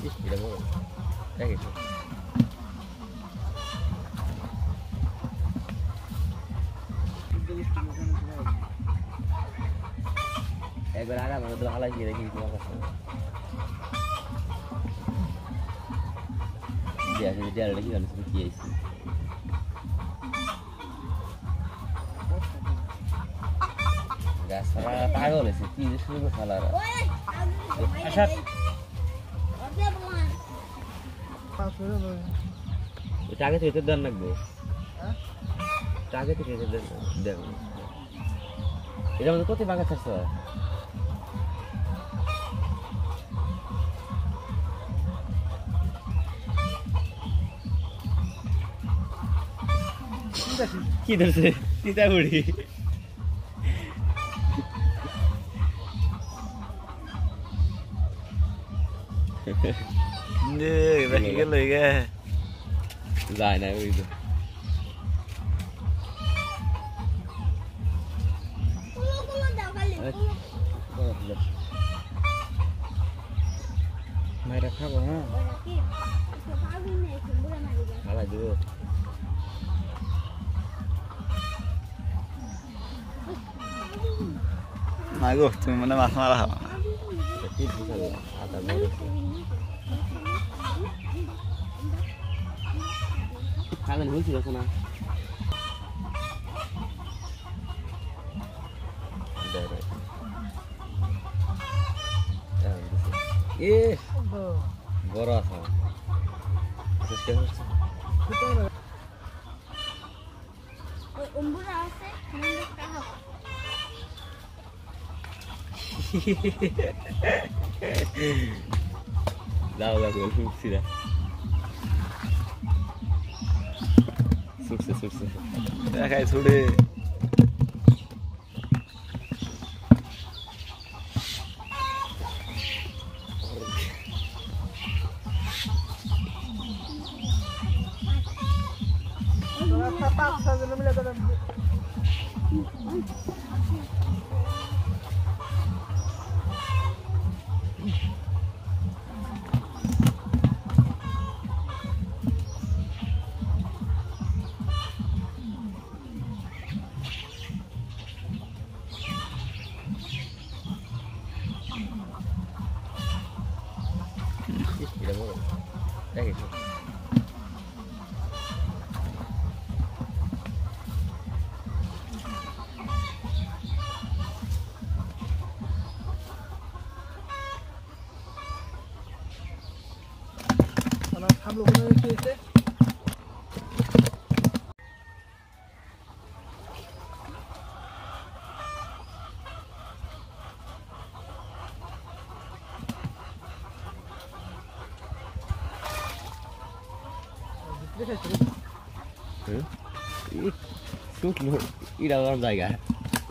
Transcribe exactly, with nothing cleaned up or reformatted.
এটা বড় দেখি একবার আগা মানে তো হালাই দিয়ে রেখে তোমার কাছে দিয়া আছে দিয়া রেখে গেল তুমি কি আইছি গাছরা পাগল আছে কি যে শুরু খেলা আচ্ছা টাকে থেকে দেন লাগবে টাকে থেকে দেন দেন এটা মধ্যে কত বাঁকা ছাড়ছ কি ধরছে তিতা বুড়ি বাকি গেল যায় না ওই তো মাইরা খাবো না খালা দিব মাগো তুমি মানে মাছ মারা খাবা খাবেন হয়েছিল না এ বড় আছে দাও দাও ফুটছি না ছুটছে ছুটছে দেখাই ছুড়ে এটা বড় দেখি हम लोगों ने कैसे শুকনো এটা আমার জায়গা